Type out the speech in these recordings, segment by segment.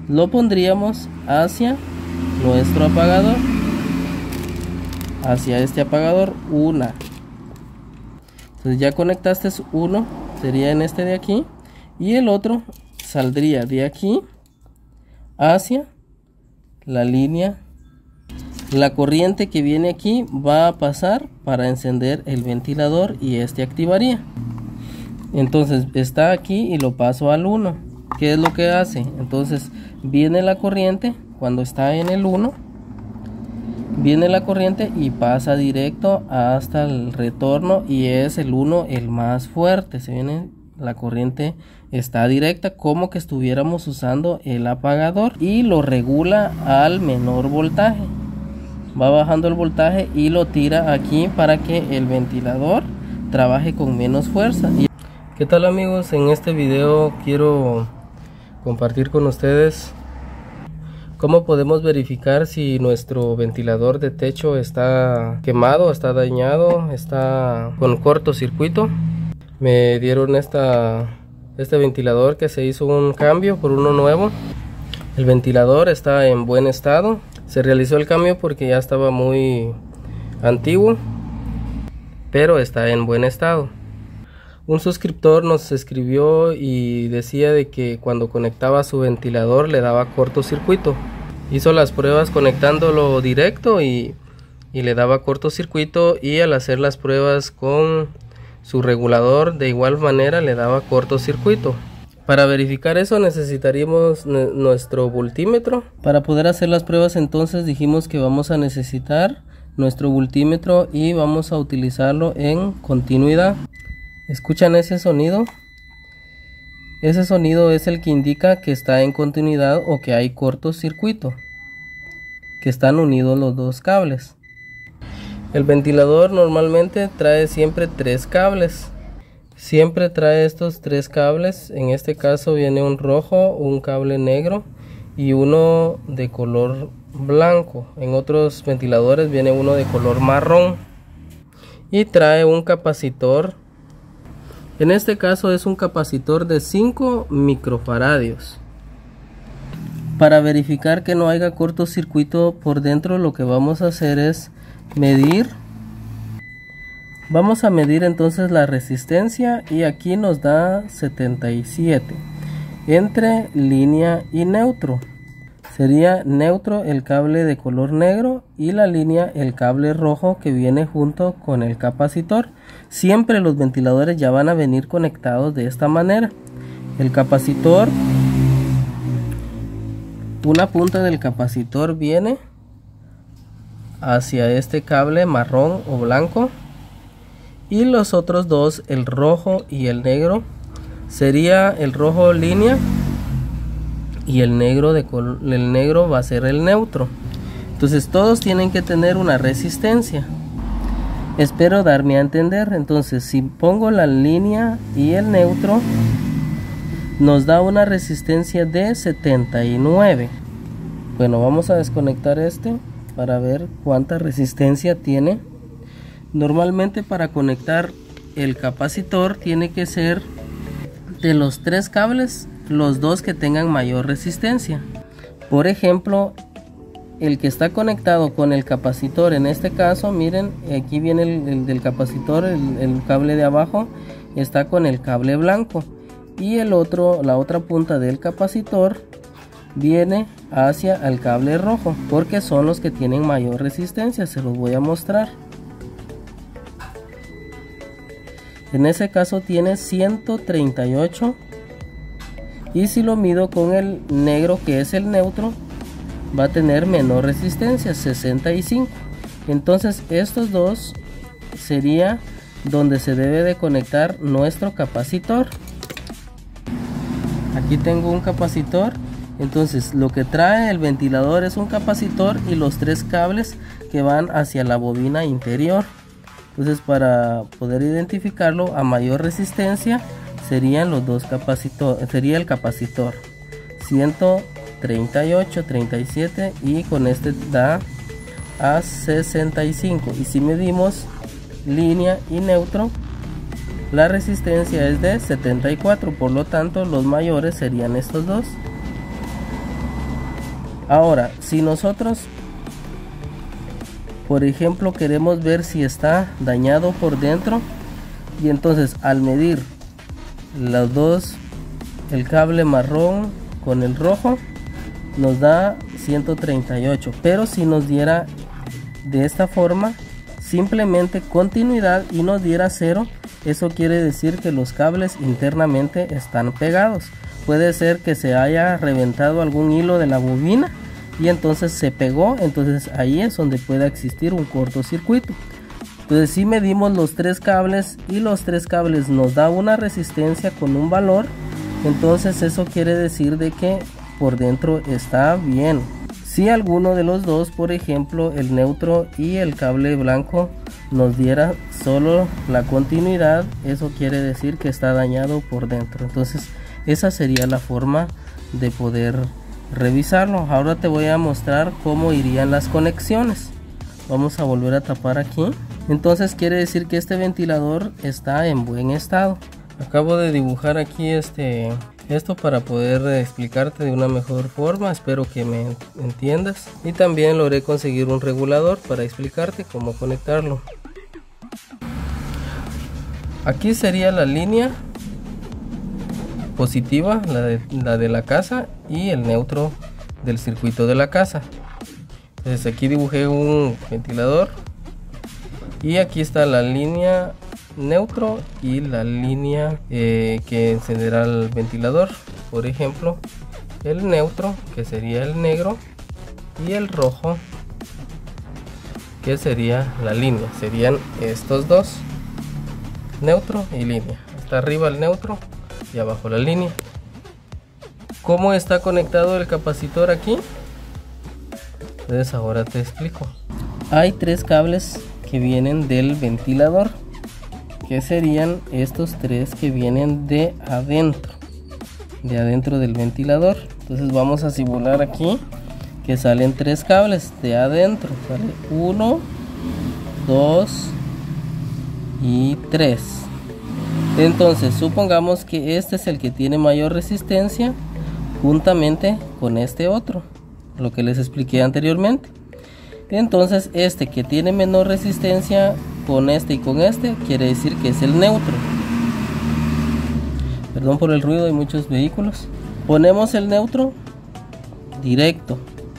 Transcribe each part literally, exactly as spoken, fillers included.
lo pondríamos hacia nuestro apagador, hacia este apagador, una. Entonces ya conectaste uno, sería en este de aquí, y el otro saldría de aquí hacia la línea. La corriente que viene aquí va a pasar para encender el ventilador y este activaría. Entonces está aquí y lo paso al uno. ¿Qué es lo que hace? Entonces viene la corriente cuando está en el uno, viene la corriente y pasa directo hasta el retorno, y es el uno el más fuerte. Se viene la corriente, está directa como que estuviéramos usando el apagador, y lo regula al menor voltaje. Va bajando el voltaje y lo tira aquí para que el ventilador trabaje con menos fuerza. ¿Qué tal, amigos? En este video quiero compartir con ustedes cómo podemos verificar si nuestro ventilador de techo está quemado, está dañado, está con cortocircuito. Me dieron esta, este ventilador que se hizo un cambio por uno nuevo. El ventilador está en buen estado. Se realizó el cambio porque ya estaba muy antiguo, pero está en buen estado. Un suscriptor nos escribió y decía de que cuando conectaba su ventilador le daba cortocircuito. Hizo las pruebas conectándolo directo y, y le daba cortocircuito, y al hacer las pruebas con su regulador de igual manera le daba cortocircuito. Para verificar eso necesitaríamos nuestro voltímetro. Para poder hacer las pruebas, entonces dijimos que vamos a necesitar nuestro voltímetro y vamos a utilizarlo en continuidad. ¿Escuchan ese sonido? Ese sonido es el que indica que está en continuidad o que hay cortocircuito, que están unidos los dos cables. El ventilador normalmente trae siempre tres cables. Siempre trae estos tres cables. En este caso viene un rojo, un cable negro y uno de color blanco. En otros ventiladores viene uno de color marrón. Y trae un capacitor. En este caso es un capacitor de cinco microfaradios. Para verificar que no haya cortocircuito por dentro, lo que vamos a hacer es medir. Vamos a medir entonces la resistencia, y aquí nos da setenta y siete entre línea y neutro. Sería neutro el cable de color negro y la línea el cable rojo que viene junto con el capacitor. Siempre los ventiladores ya van a venir conectados de esta manera. El capacitor, una punta del capacitor viene hacia este cable marrón o blanco, y los otros dos, el rojo y el negro, sería el rojo línea y el negro de color, el negro va a ser el neutro. Entonces todos tienen que tener una resistencia. Espero darme a entender. Entonces si pongo la línea y el neutro, nos da una resistencia de setenta y nueve. Bueno, vamos a desconectar este para ver cuánta resistencia tiene. Normalmente para conectar el capacitor tiene que ser de los tres cables los dos que tengan mayor resistencia. Por ejemplo, el que está conectado con el capacitor, en este caso miren, aquí viene el, el del capacitor, el, el cable de abajo está con el cable blanco, y el otro, la otra punta del capacitor viene hacia el cable rojo, porque son los que tienen mayor resistencia. Se los voy a mostrar. En ese caso tiene ciento treinta y ocho, y si lo mido con el negro, que es el neutro, va a tener menor resistencia, sesenta y cinco. Entonces estos dos sería donde se debe de conectar nuestro capacitor. Aquí tengo un capacitor. Entonces lo que trae el ventilador es un capacitor y los tres cables que van hacia la bobina interior. Entonces para poder identificarlo, a mayor resistencia serían los dos capacitores, sería el capacitor ciento treinta y ocho, treinta y siete, y con este da a sesenta y cinco. Y si medimos línea y neutro, la resistencia es de setenta y cuatro, por lo tanto los mayores serían estos dos. Ahora, si nosotros, por ejemplo, queremos ver si está dañado por dentro, y entonces al medir los dos, el cable marrón con el rojo, nos da ciento treinta y ocho. Pero si nos diera de esta forma, simplemente continuidad, y nos diera cero, eso quiere decir que los cables internamente están pegados. Puede ser que se haya reventado algún hilo de la bobina y entonces se pegó, entonces ahí es donde puede existir un cortocircuito. Entonces si medimos los tres cables y los tres cables nos da una resistencia con un valor, entonces eso quiere decir de que por dentro está bien. Si alguno de los dos, por ejemplo el neutro y el cable blanco, nos diera solo la continuidad, eso quiere decir que está dañado por dentro. Entonces esa sería la forma de poder revisarlo. Ahora te voy a mostrar cómo irían las conexiones. Vamos a volver a tapar aquí. Entonces quiere decir que este ventilador está en buen estado. Acabo de dibujar aquí este esto para poder explicarte de una mejor forma. Espero que me entiendas, y también logré conseguir un regulador para explicarte cómo conectarlo. Aquí sería la línea positiva, la de, la de la casa, y el neutro del circuito de la casa. Entonces aquí dibujé un ventilador y aquí está la línea neutro y la línea eh, que encenderá el ventilador. Por ejemplo, el neutro, que sería el negro, y el rojo, que sería la línea. Serían estos dos, neutro y línea. Está arriba el neutro y abajo la línea. ¿Cómo está conectado el capacitor aquí? Entonces ahora te explico. Hay tres cables que vienen del ventilador, que serían estos tres que vienen de adentro, de adentro del ventilador. Entonces vamos a simular aquí que salen tres cables de adentro. Sale uno, dos y tres. Entonces supongamos que este es el que tiene mayor resistencia juntamente con este otro, lo que les expliqué anteriormente. Entonces este que tiene menor resistencia con este y con este quiere decir que es el neutro. Perdón por el ruido, hay muchos vehículos. Ponemos el neutro directo.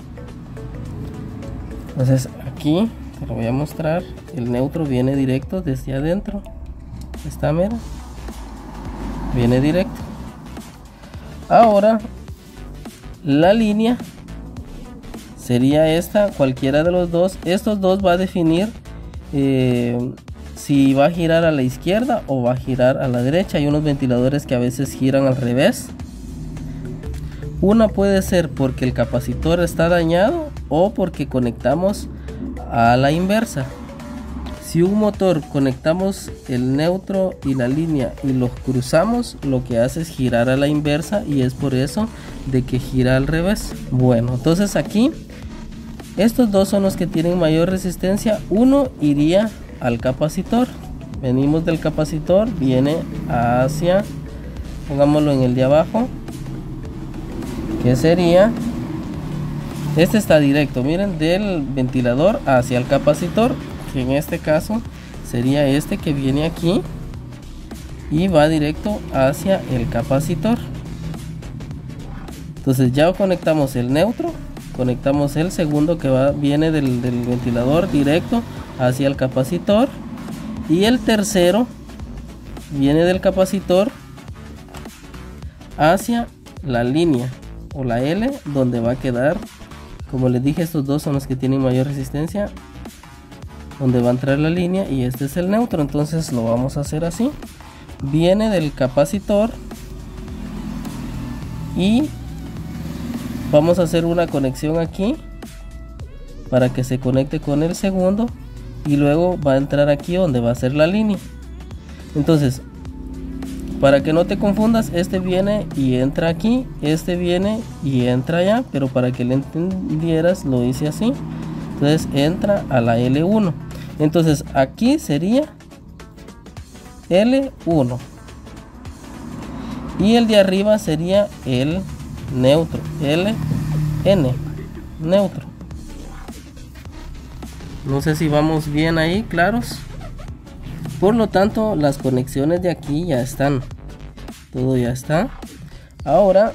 Entonces aquí te lo voy a mostrar. El neutro viene directo desde adentro. Está, mira, viene directo. Ahora la línea sería esta, cualquiera de los dos. Estos dos va a definir eh, si va a girar a la izquierda o va a girar a la derecha. Hay unos ventiladores que a veces giran al revés. Una puede ser porque el capacitor está dañado o porque conectamos a la inversa. Si un motor conectamos el neutro y la línea y los cruzamos, lo que hace es girar a la inversa, y es por eso de que gira al revés. Bueno, entonces aquí estos dos son los que tienen mayor resistencia. Uno iría al capacitor. Venimos del capacitor, viene hacia, pongámoslo en el de abajo, que sería, este está directo, miren, del ventilador hacia el capacitor, que en este caso sería este que viene aquí y va directo hacia el capacitor. Entonces ya conectamos el neutro, conectamos el segundo que va, viene del, del ventilador directo hacia el capacitor, y el tercero viene del capacitor hacia la línea o la L, donde va a quedar, como les dije, estos dos son los que tienen mayor resistencia, donde va a entrar la línea, y este es el neutro. Entonces lo vamos a hacer así. Viene del capacitor y vamos a hacer una conexión aquí para que se conecte con el segundo, y luego va a entrar aquí donde va a ser la línea. Entonces, para que no te confundas, este viene y entra aquí, este viene y entra allá, pero para que le entendieras lo hice así. Entonces entra a la L uno. Entonces aquí sería L uno y el de arriba sería el neutro, L N. neutro. No sé si vamos bien ahí, claros. Por lo tanto, las conexiones de aquí ya están. Todo ya está. Ahora,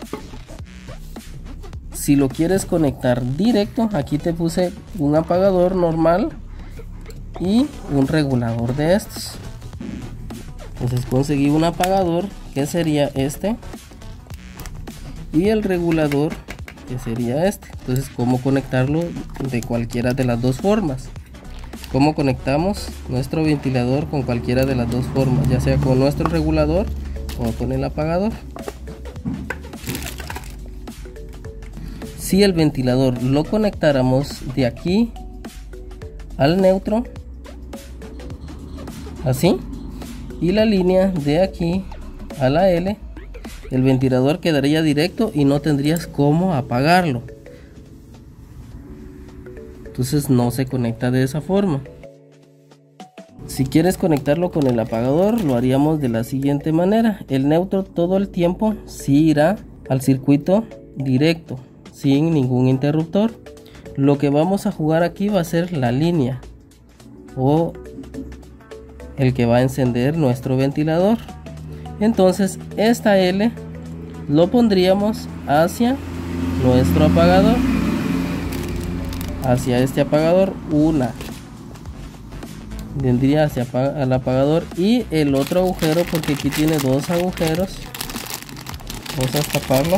si lo quieres conectar directo, aquí te puse un apagador normal y un regulador de estos. Entonces conseguí un apagador que sería este y el regulador que sería este. Entonces, ¿cómo conectarlo de cualquiera de las dos formas? ¿Cómo conectamos nuestro ventilador con cualquiera de las dos formas? Ya sea con nuestro regulador o con el apagador. Si el ventilador lo conectáramos de aquí al neutro, así, y la línea de aquí a la L, el ventilador quedaría directo y no tendrías cómo apagarlo. Entonces no se conecta de esa forma. Si quieres conectarlo con el apagador, lo haríamos de la siguiente manera. El neutro todo el tiempo sí irá al circuito directo, sin ningún interruptor. Lo que vamos a jugar aquí va a ser la línea o el que va a encender nuestro ventilador. Entonces esta L lo pondríamos hacia nuestro apagador, hacia este apagador. Una vendría hacia el apagador y el otro agujero, porque aquí tiene dos agujeros, vamos a taparlo.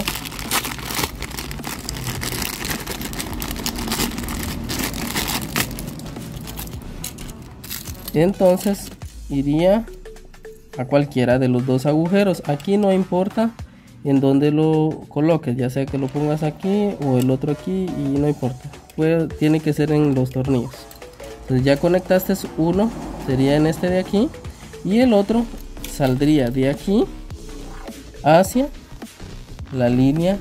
Entonces iría a cualquiera de los dos agujeros. Aquí no importa en donde lo coloques, ya sea que lo pongas aquí o el otro aquí, y no importa, pues tiene que ser en los tornillos. Entonces ya conectaste uno, sería en este de aquí, y el otro saldría de aquí hacia la línea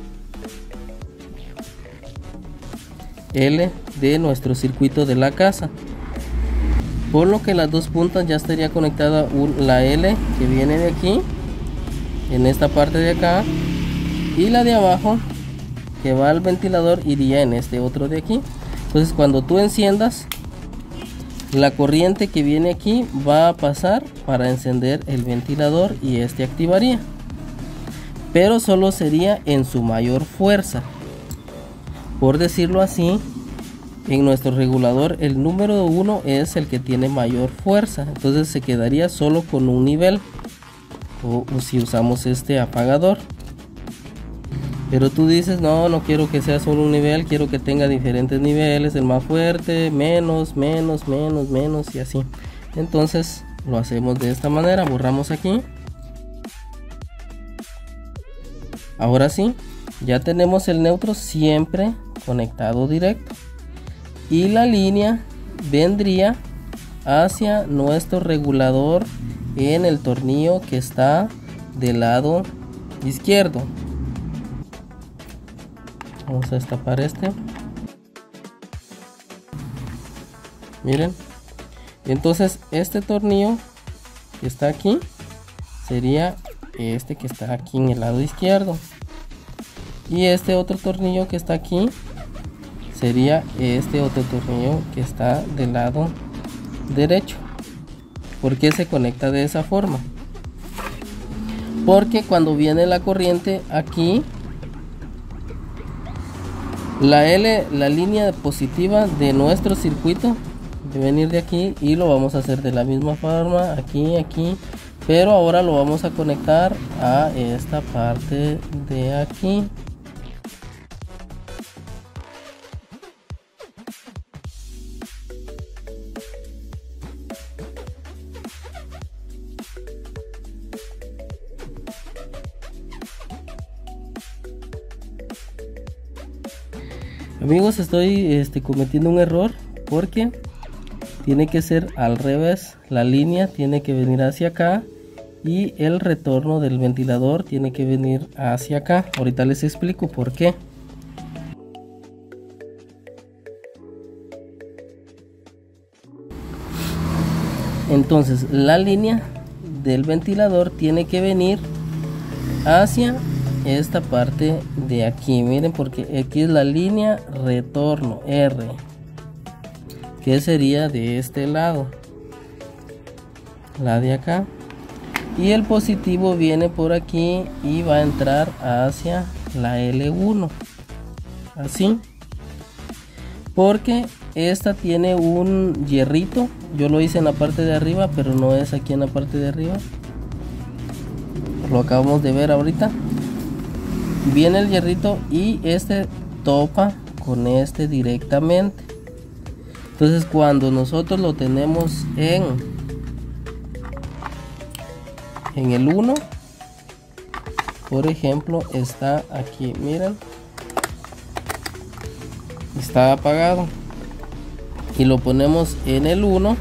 L de nuestro circuito de la casa. Por lo que las dos puntas ya estaría conectada un, la L que viene de aquí en esta parte de acá, y la de abajo que va al ventilador iría en este otro de aquí. Entonces cuando tú enciendas, la corriente que viene aquí va a pasar para encender el ventilador y este activaría, pero solo sería en su mayor fuerza, por decirlo así. En nuestro regulador el número uno es el que tiene mayor fuerza, entonces se quedaría solo con un nivel, o, o si usamos este apagador. Pero tú dices, no, no quiero que sea solo un nivel, quiero que tenga diferentes niveles, el más fuerte, menos, menos, menos, menos y así. Entonces lo hacemos de esta manera, borramos aquí. Ahora sí, ya tenemos el neutro siempre conectado directo. Y la línea vendría hacia nuestro regulador en el tornillo que está del lado izquierdo. Vamos a destapar este. Miren. Entonces este tornillo que está aquí sería este que está aquí en el lado izquierdo. Y este otro tornillo que está aquí sería este otro tornillo que está del lado derecho. ¿Por qué se conecta de esa forma? Porque cuando viene la corriente aquí, la L, la línea positiva de nuestro circuito de venir de aquí, y lo vamos a hacer de la misma forma aquí, aquí, pero ahora lo vamos a conectar a esta parte de aquí. Amigos, estoy este, cometiendo un error, porque tiene que ser al revés. La línea tiene que venir hacia acá y el retorno del ventilador tiene que venir hacia acá. Ahorita les explico por qué. Entonces la línea del ventilador tiene que venir hacia esta parte de aquí, miren, porque aquí es la línea retorno R, que sería de este lado, la de acá, y el positivo viene por aquí y va a entrar hacia la L uno, así, porque esta tiene un hierrito. Yo lo hice en la parte de arriba, pero no es aquí en la parte de arriba, lo acabamos de ver ahorita. Viene el hierrito y este topa con este directamente. Entonces cuando nosotros lo tenemos en en el uno, por ejemplo, está aquí, miren, está apagado, y lo ponemos en el uno,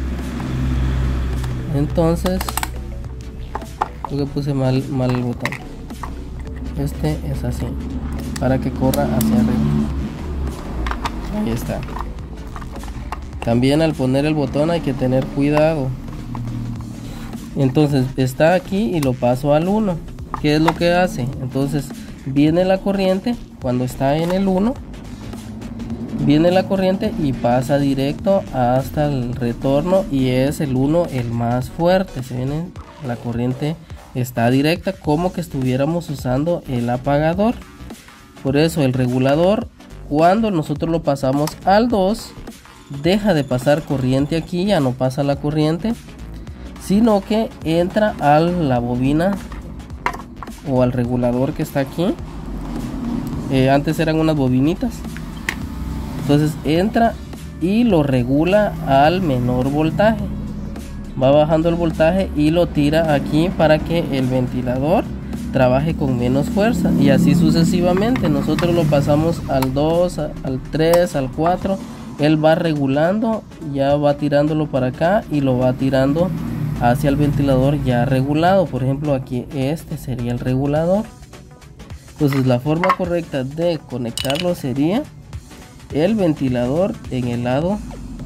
entonces creo que puse mal, mal el botón. Este es así, para que corra hacia arriba. Ahí está. También al poner el botón hay que tener cuidado. Entonces está aquí y lo paso al uno. ¿Qué es lo que hace? Entonces viene la corriente cuando está en el uno. Viene la corriente y pasa directo hasta el retorno, y es el uno el más fuerte. Se viene la corriente, está directa, como que estuviéramos usando el apagador. Por eso el regulador, cuando nosotros lo pasamos al dos, deja de pasar corriente aquí, ya no pasa la corriente, sino que entra a la bobina o al regulador que está aquí. Eh, antes eran unas bobinitas. Entonces entra y lo regula al menor voltaje. Va bajando el voltaje y lo tira aquí para que el ventilador trabaje con menos fuerza, y así sucesivamente. Nosotros lo pasamos al dos, al tres, al cuatro. Él va regulando, ya va tirándolo para acá y lo va tirando hacia el ventilador ya regulado. Por ejemplo, aquí este sería el regulador. Entonces la forma correcta de conectarlo sería el ventilador en el lado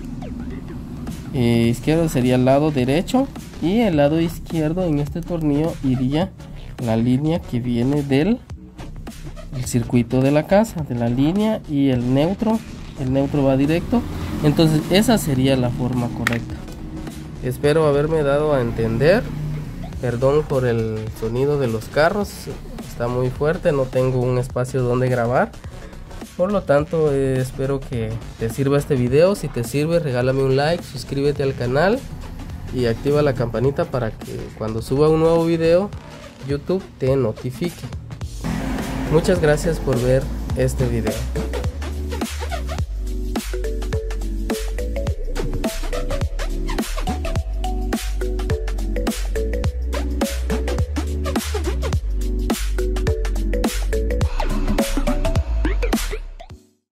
eh, izquierdo, sería el lado derecho, y el lado izquierdo en este tornillo iría la línea que viene del el circuito de la casa, de la línea, y el neutro, el neutro va directo. Entonces esa sería la forma correcta. Espero haberme dado a entender. Perdón por el sonido de los carros, está muy fuerte, no tengo un espacio donde grabar. Por lo tanto, eh, espero que te sirva este video. Si te sirve, regálame un like, suscríbete al canal y activa la campanita para que cuando suba un nuevo video, YouTube te notifique. Muchas gracias por ver este video.